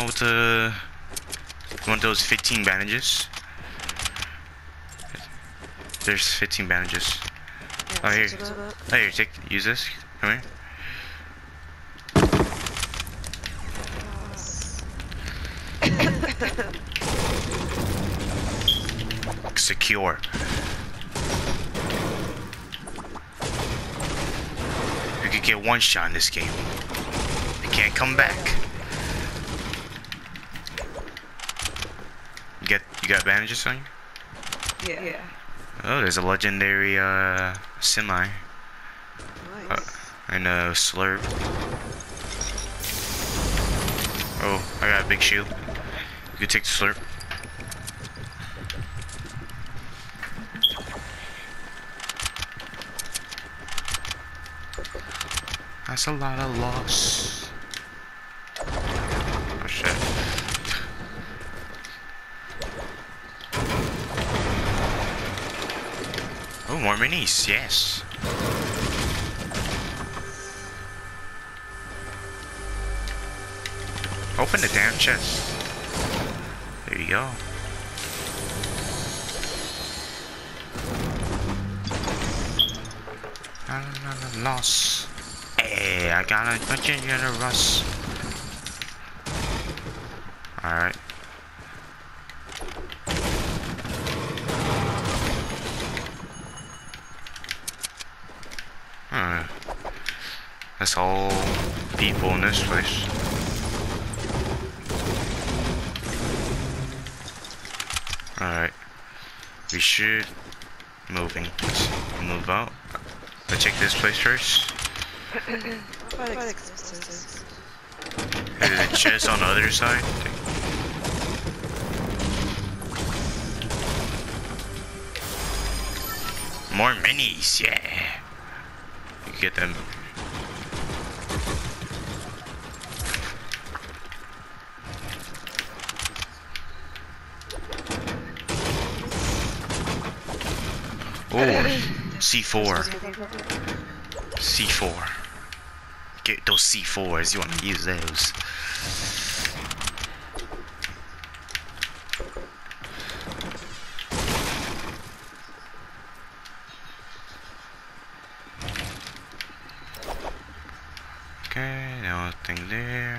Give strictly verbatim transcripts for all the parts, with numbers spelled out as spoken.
with the one of those fifteen bandages? There's fifteen bandages. Yeah, Oh, here. so Oh, here, take, use this. Come here. Secure. You could get one shot in this game. You can't come back. You got you got bandages on you? Yeah. yeah. Oh, there's a legendary uh semi. Nice. Uh, and a slurp. Oh, I got a big shield. You can take the slurp. That's a lot of loss. Oh shit. Oh, more minis, yes. Open the damn chest. There you go. Another loss. Hey, I got a continue to Russ. Alright. Huh. That's all people in this place. Alright. We should moving. Let's move out. Let's check this place first. There's a chest on the other side. More minis, yeah. You get them. Oh, C four. C four. Get those C fours. You want to use those. Okay, nothing there.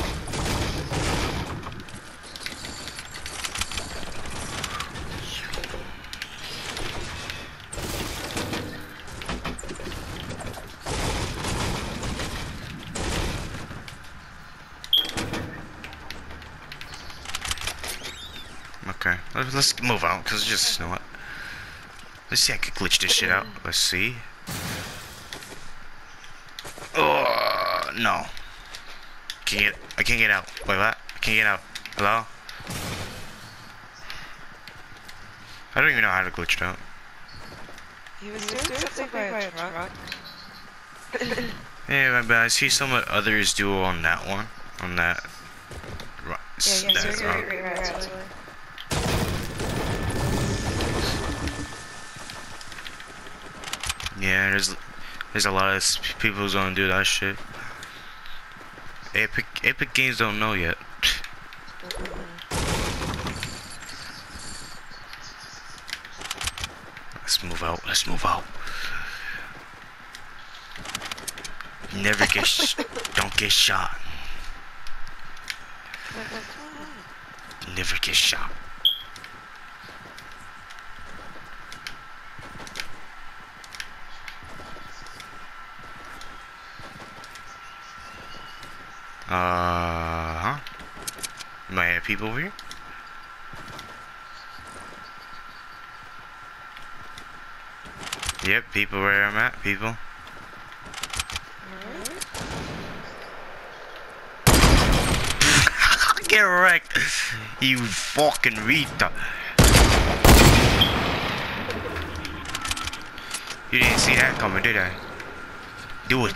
Okay, let's move out, because just, you know what? Let's see, I can glitch this shit out. Let's see. Oh, no. Can't get, I can't get out. Wait, what? I can't get out. Hello? I don't even know how to glitch it out. He was doing something by a truck. Yeah, but I see some others do on that one. On that. Yeah, yeah, that so route. right, right, right. Yeah, there's there's a lot of people who's gonna do that shit. Epic Epic Games don't know yet. Let's move out. Let's move out. Never get sh don't get shot. Never get shot. Uh huh. Might have people over here. Yep, people where I'm at, people. Get wrecked, you fucking retard. You didn't see that coming, did I? Do it.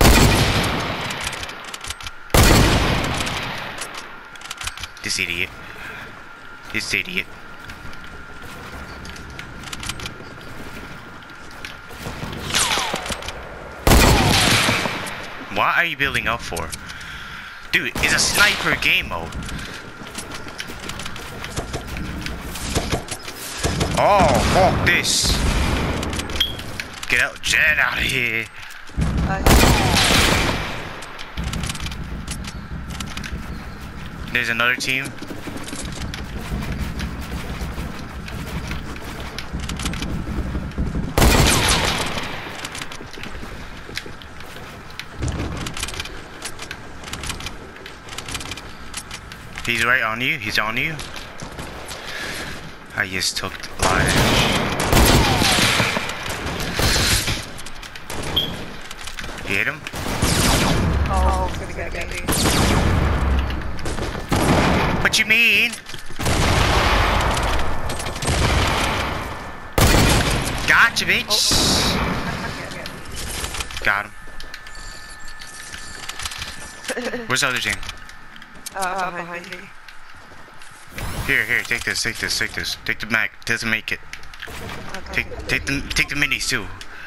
This idiot. This idiot. What are you building up for? Dude, it's a sniper game mode. Oh, fuck this. Get out, get out of here. Uh, There's another team. He's right on you. He's on you. I just took the line. You hit him? oh, it's gonna get me. What you mean? Gotcha, bitch. Got him. Where's the other team? Uh, behind me. Here, here, take this, take this, take this. Take the mag. Doesn't make it. Okay. Take, take the, take the minis too.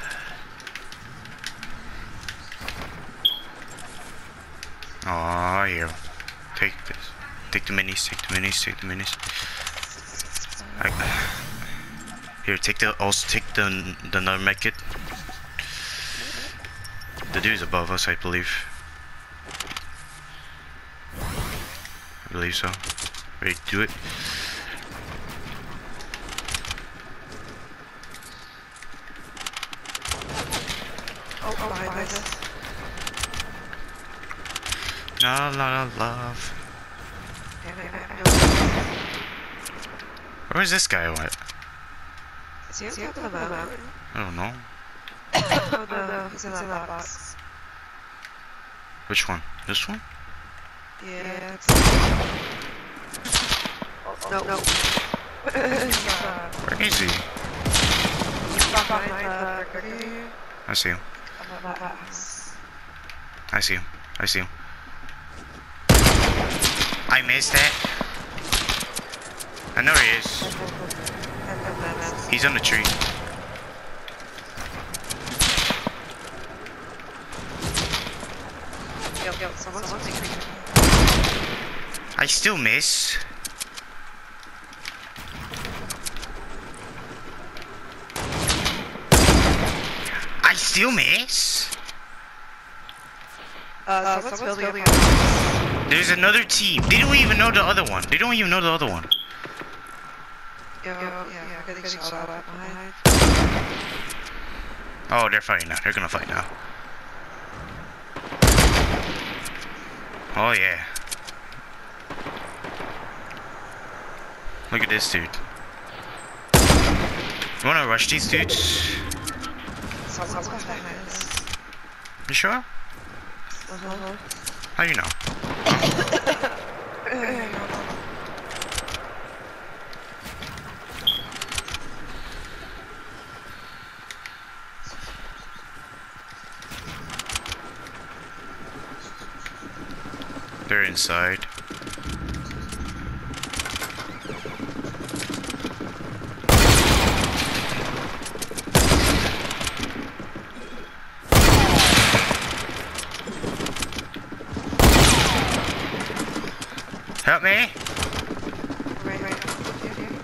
Oh, here. Take this. Take the minis. Take the minis. Take the minis. I, here, take the. Also, take the the another med kit. The dude's above us, I believe. I believe so. Ready to do it? Oh, oh, behind us. La la la love. Where's this guy at? Is he on top of the mountain? I don't know. Oh no, he's in that box. Which one? This one? Yeah, it's... Oh, no, no. He's, uh, Where is he? he's behind the cricket. I see him. Above that house. I see him. I see him. I missed it. I know he is. And then that's... He's on the tree. Yo, yo, someone's something. I still miss. I still miss. Uh, someone's building a... There's another team. They don't even know the other one. They don't even know the other one. Yo, yeah, yeah, I'm getting shot at behind. Oh, they're fighting now. They're gonna fight now. Oh yeah. Look at this dude. You wanna rush these dudes? Someone's behind us. You sure? Uh-huh. How you know? They're inside. Help me! Right, right. Here, here.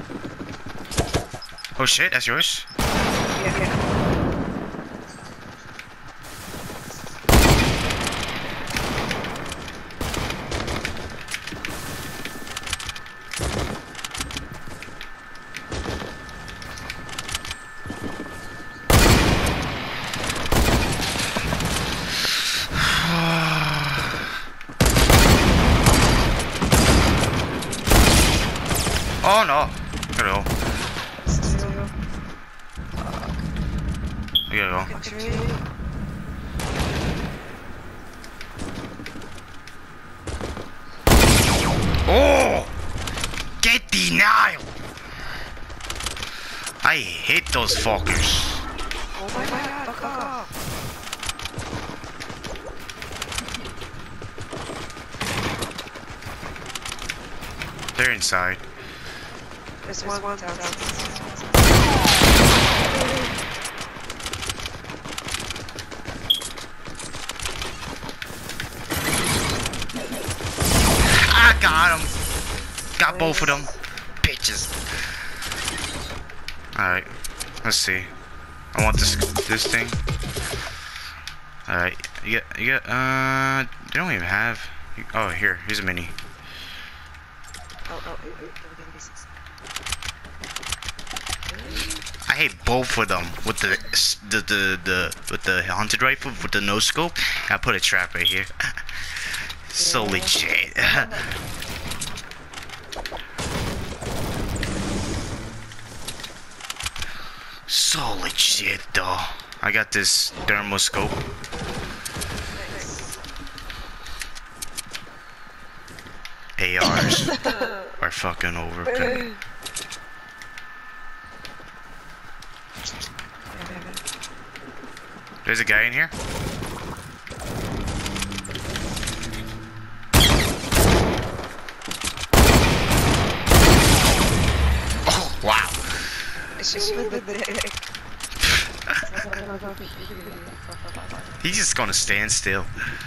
Oh shit, that's yours? Yeah, yeah. Oh no! Gotta go. We gotta go. Oh! Get denial! I hate those fuckers. Oh my god, fuck off. They're inside. There's one, one down. I got him. Got both of them. Bitches. Alright, let's see. I want this this thing. Alright, you get, you get, uh, they don't even have, oh, here, here's a mini. Oh, oh, wait, wait, let me get this. I hate both of them with the, the, the, the, with the hunted rifle, with the no scope. I put a trap right here. So Yeah. legit. So legit though. I got this thermoscope. A Rs are fucking overkill. There's a guy in here. Oh wow. It's just with the dick. He's just gonna stand still.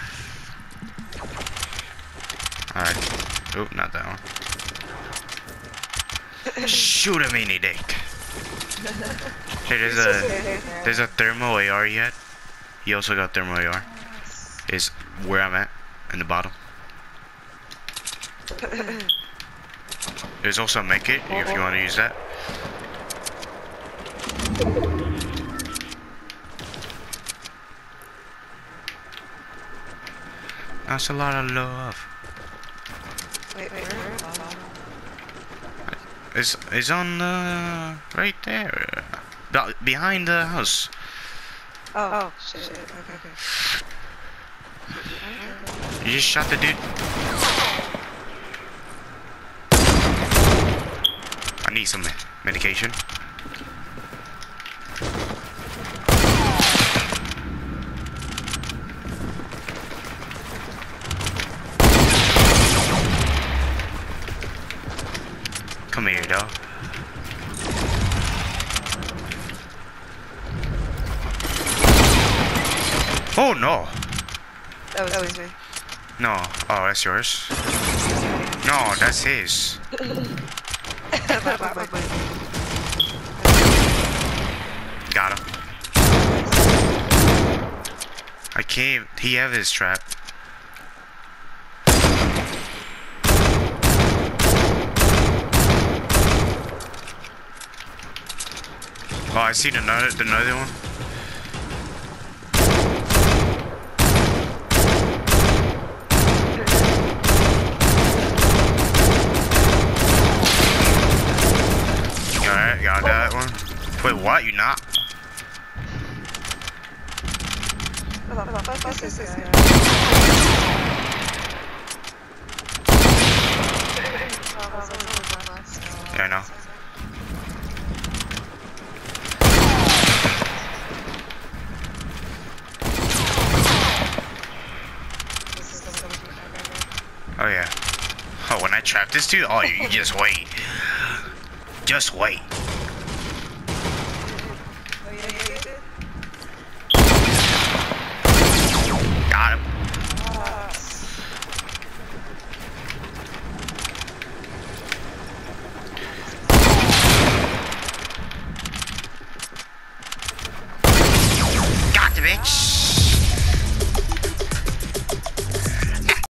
Alright. Oh, not that one. Shoot a mini dick. Hey, there's a there's a thermo A R yet. He also got thermo A R. Is where I'm at in the bottom. There's also a med kit if you want to use that. That's a lot of love. Wait, wait, where? It's it's on the right there, Be behind the house. Oh, oh, shit, shit, okay, okay. You just shot the dude. I need some medication. Come here, dog. Oh no! That was, that was me. No. Oh, that's yours. No, that's his. Got him. I can't. He have his trap. Oh, I see another, another one. Alright, got that one. Wait, what? You not? What is this guy? Yeah, I know. Oh yeah. Oh, when I trap this dude, oh, you just wait. Just wait.